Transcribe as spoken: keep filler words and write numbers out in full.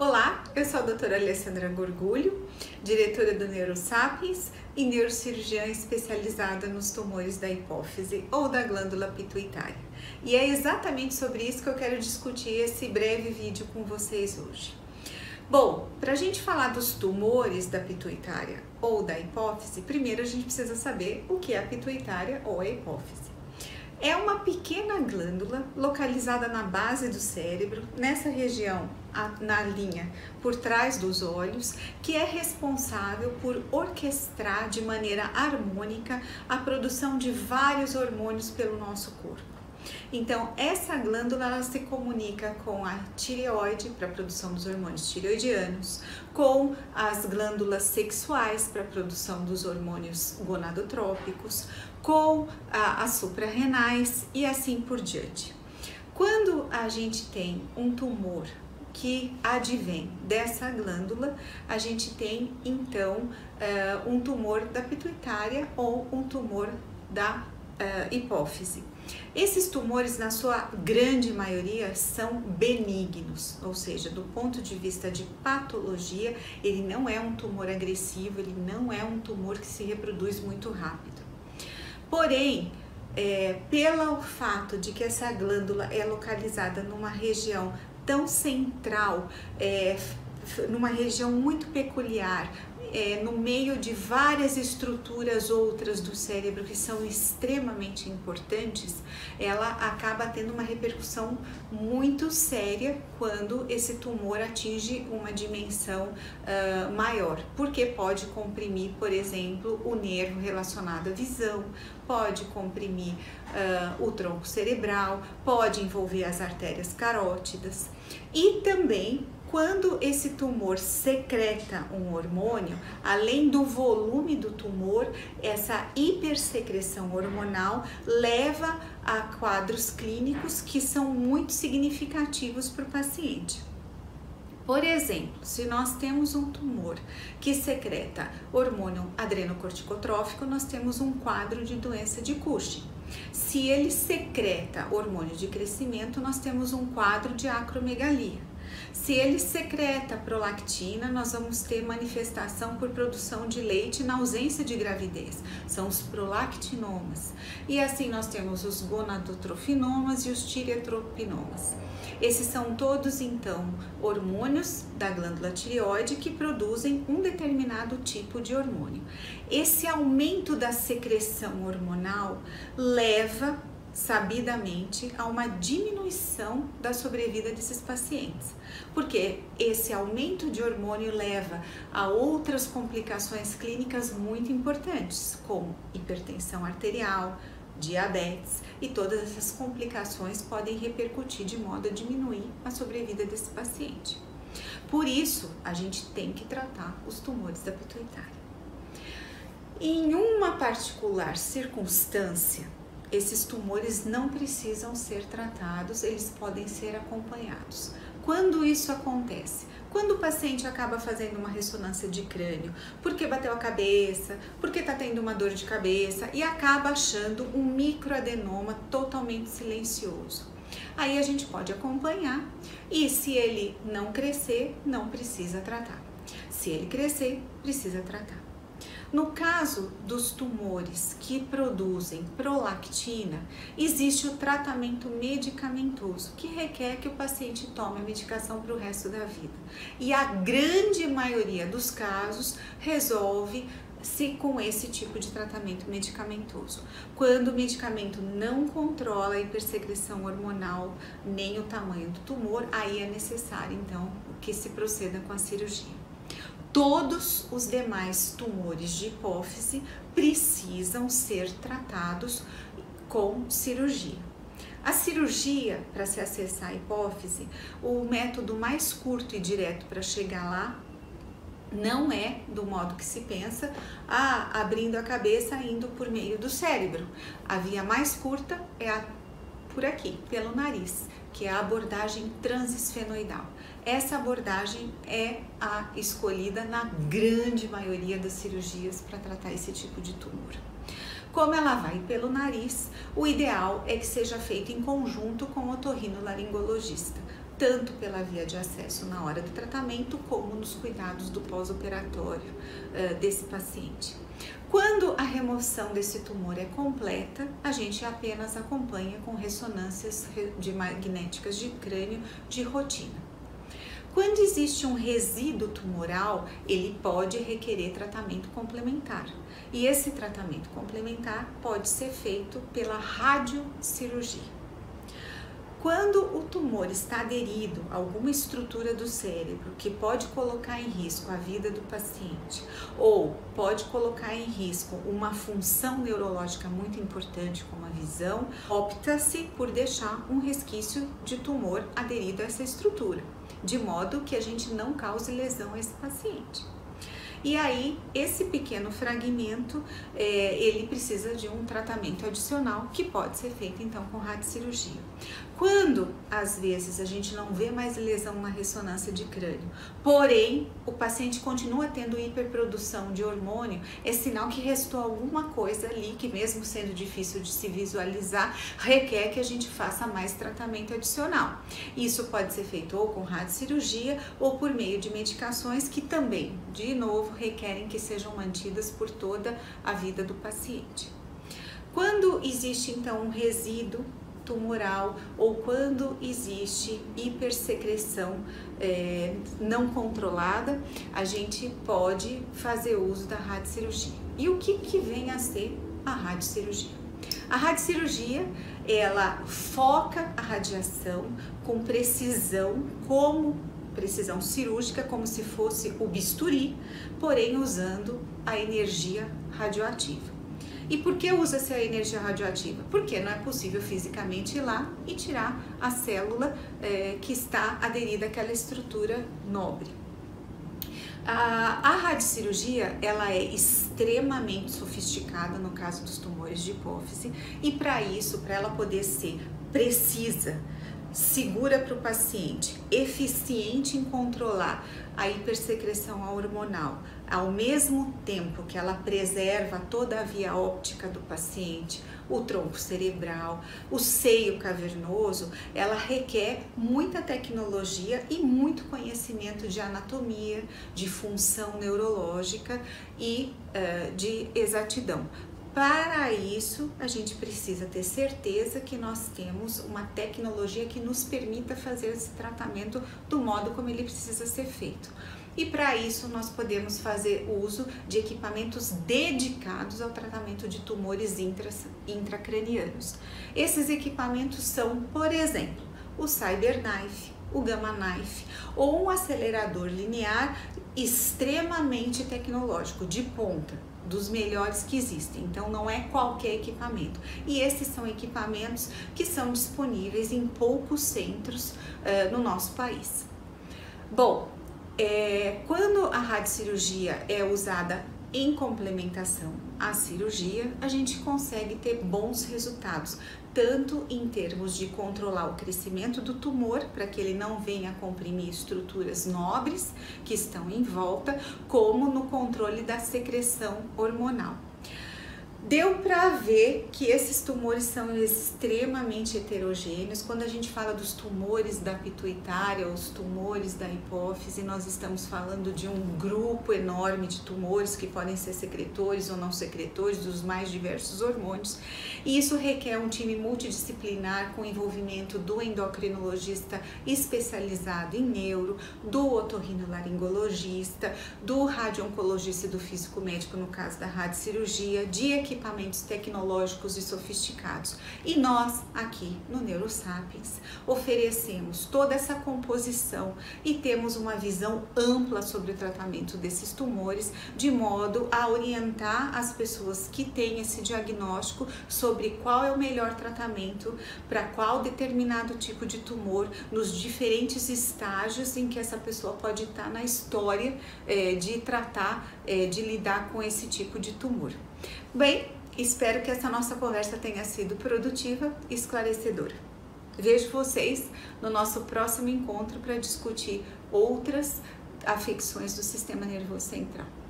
Olá, eu sou a doutora Alessandra Gorgulho, diretora do NeuroSapiens e neurocirurgiã especializada nos tumores da hipófise ou da glândula pituitária. E é exatamente sobre isso que eu quero discutir esse breve vídeo com vocês hoje. Bom, para a gente falar dos tumores da pituitária ou da hipófise, primeiro a gente precisa saber o que é a pituitária ou a hipófise. É uma pequena glândula localizada na base do cérebro, nessa região, na linha por trás dos olhos, que é responsável por orquestrar de maneira harmônica a produção de vários hormônios pelo nosso corpo. Então, essa glândula ela se comunica com a tireoide para a produção dos hormônios tireoidianos, com as glândulas sexuais para a produção dos hormônios gonadotrópicos, com a, as suprarrenais e assim por diante. Quando a gente tem um tumor que advém dessa glândula, a gente tem então uh, um tumor da pituitária ou um tumor da uh, hipófise. Esses tumores, na sua grande maioria, são benignos, ou seja, do ponto de vista de patologia, ele não é um tumor agressivo, ele não é um tumor que se reproduz muito rápido. Porém, é, pelo fato de que essa glândula é localizada numa região tão central, é, numa região muito peculiar, é, no meio de várias estruturas outras do cérebro que são extremamente importantes, ela acaba tendo uma repercussão muito séria quando esse tumor atinge uma dimensão uh, maior, porque pode comprimir, por exemplo, o nervo relacionado à visão, pode comprimir uh, o tronco cerebral, pode envolver as artérias carótidas e também quando esse tumor secreta um hormônio, além do volume do tumor, essa hipersecreção hormonal leva a quadros clínicos que são muito significativos para o paciente. Por exemplo, se nós temos um tumor que secreta hormônio adrenocorticotrófico, nós temos um quadro de doença de Cushing. Se ele secreta hormônio de crescimento, nós temos um quadro de acromegalia. Se ele secreta prolactina, nós vamos ter manifestação por produção de leite na ausência de gravidez, são os prolactinomas. E assim nós temos os gonadotropinomas e os tireotropinomas. Esses são todos, então, hormônios da glândula tireoide que produzem um determinado tipo de hormônio. Esse aumento da secreção hormonal leva sabidamente a uma diminuição da sobrevida desses pacientes, porque esse aumento de hormônio leva a outras complicações clínicas muito importantes, como hipertensão arterial, diabetes, e todas essas complicações podem repercutir de modo a diminuir a sobrevida desse paciente. Por isso, a gente tem que tratar os tumores da pituitária. Em uma particular circunstância, esses tumores não precisam ser tratados, eles podem ser acompanhados. Quando isso acontece? Quando o paciente acaba fazendo uma ressonância de crânio, porque bateu a cabeça, porque está tendo uma dor de cabeça e acaba achando um microadenoma totalmente silencioso. Aí a gente pode acompanhar e se ele não crescer, não precisa tratar. Se ele crescer, precisa tratar. No caso dos tumores que produzem prolactina, existe o tratamento medicamentoso, que requer que o paciente tome a medicação para o resto da vida. E a grande maioria dos casos resolve-se com esse tipo de tratamento medicamentoso. Quando o medicamento não controla a hipersecreção hormonal nem o tamanho do tumor, aí é necessário, então, que se proceda com a cirurgia. Todos os demais tumores de hipófise precisam ser tratados com cirurgia. A cirurgia, para se acessar a hipófise, o método mais curto e direto para chegar lá não é do modo que se pensa, ah, abrindo a cabeça indo por meio do cérebro. A via mais curta é a por aqui, pelo nariz, que é a abordagem transesfenoidal. Essa abordagem é a escolhida na grande maioria das cirurgias para tratar esse tipo de tumor. Como ela vai pelo nariz, o ideal é que seja feito em conjunto com o otorrinolaringologista, tanto pela via de acesso na hora do tratamento, como nos cuidados do pós-operatório uh, desse paciente. Quando a remoção desse tumor é completa, a gente apenas acompanha com ressonâncias de magnéticas de crânio de rotina. Quando existe um resíduo tumoral, ele pode requerer tratamento complementar. E esse tratamento complementar pode ser feito pela radiocirurgia. Quando o tumor está aderido a alguma estrutura do cérebro que pode colocar em risco a vida do paciente ou pode colocar em risco uma função neurológica muito importante como a visão, opta-se por deixar um resquício de tumor aderido a essa estrutura, de modo que a gente não cause lesão a esse paciente. E aí, esse pequeno fragmento, é, ele precisa de um tratamento adicional que pode ser feito então com radiocirurgia. Quando, às vezes, a gente não vê mais lesão na ressonância de crânio, porém, o paciente continua tendo hiperprodução de hormônio, é sinal que restou alguma coisa ali que, mesmo sendo difícil de se visualizar, requer que a gente faça mais tratamento adicional. Isso pode ser feito ou com radiocirurgia ou por meio de medicações que também, de novo, requerem que sejam mantidas por toda a vida do paciente. Quando existe então um resíduo tumoral ou quando existe hipersecreção é, não controlada, a gente pode fazer uso da radiocirurgia. E o que, que vem a ser a radiocirurgia? A radiocirurgia, ela foca a radiação com precisão, como precisão cirúrgica, como se fosse o bisturi, porém usando a energia radioativa. E por que usa-se a energia radioativa? Porque não é possível fisicamente ir lá e tirar a célula é, que está aderida àquela estrutura nobre. A, a radiocirurgia, ela é extremamente sofisticada no caso dos tumores de hipófise e para isso, para ela poder ser precisa, segura para o paciente, eficiente em controlar a hipersecreção hormonal, ao mesmo tempo que ela preserva toda a via óptica do paciente, o tronco cerebral, o seio cavernoso, ela requer muita tecnologia e muito conhecimento de anatomia, de função neurológica e uh, de exatidão. Para isso, a gente precisa ter certeza que nós temos uma tecnologia que nos permita fazer esse tratamento do modo como ele precisa ser feito. E para isso, nós podemos fazer uso de equipamentos dedicados ao tratamento de tumores intras, intracranianos. Esses equipamentos são, por exemplo, o CyberKnife, o Gamma Knife ou um acelerador linear extremamente tecnológico, de ponta, dos melhores que existem, então não é qualquer equipamento. E esses são equipamentos que são disponíveis em poucos centros uh, no nosso país. Bom, é, quando a radiocirurgia é usada em complementação à cirurgia, a gente consegue ter bons resultados, tanto em termos de controlar o crescimento do tumor, para que ele não venha comprimir estruturas nobres que estão em volta, como no controle da secreção hormonal. Deu para ver que esses tumores são extremamente heterogêneos. Quando a gente fala dos tumores da pituitária, os tumores da hipófise, nós estamos falando de um grupo enorme de tumores que podem ser secretores ou não secretores dos mais diversos hormônios. E isso requer um time multidisciplinar com envolvimento do endocrinologista especializado em neuro, do otorrinolaringologista, do radio-oncologista e do físico médico no caso da radiocirurgia, de equipamentos tecnológicos e sofisticados. E nós, aqui no NeuroSapiens, oferecemos toda essa composição e temos uma visão ampla sobre o tratamento desses tumores, de modo a orientar as pessoas que têm esse diagnóstico sobre qual é o melhor tratamento para qual determinado tipo de tumor, nos diferentes estágios em que essa pessoa pode estar na história é, de tratar, é, de lidar com esse tipo de tumor. Bem, espero que essa nossa conversa tenha sido produtiva e esclarecedora. Vejo vocês no nosso próximo encontro para discutir outras afecções do sistema nervoso central.